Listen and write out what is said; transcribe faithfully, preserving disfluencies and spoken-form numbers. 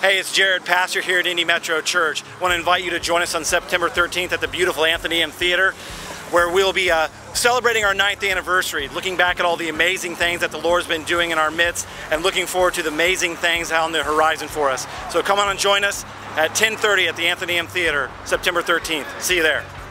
Hey, it's Jared, pastor here at Indy Metro Church. I want to invite you to join us on September thirteenth at the beautiful Athenaeum Theater, where we'll be uh, celebrating our ninth anniversary, looking back at all the amazing things that the Lord's been doing in our midst, and looking forward to the amazing things on the horizon for us. So come on and join us at ten thirty at the Athenaeum Theater, September thirteenth. See you there.